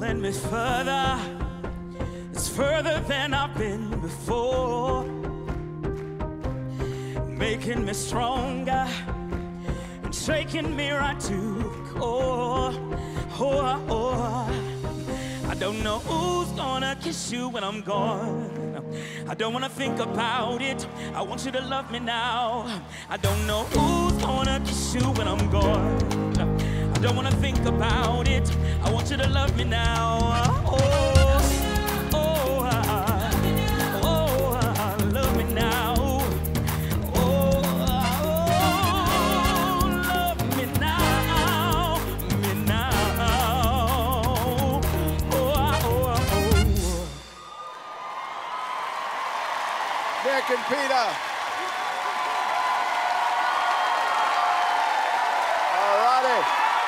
pulling me further. It's further than I've been before, making me stronger and shaking me right to the core. Oh, oh. I don't know who's gonna kiss you when I'm gone. I don't wanna think about it. I want you to love me now. I don't know who's gonna kiss you when I'm gone. I don't wanna think about it. I want you to love me now. Oh, oh, oh, love me now. Oh, love me now, me now. Nick and Peta.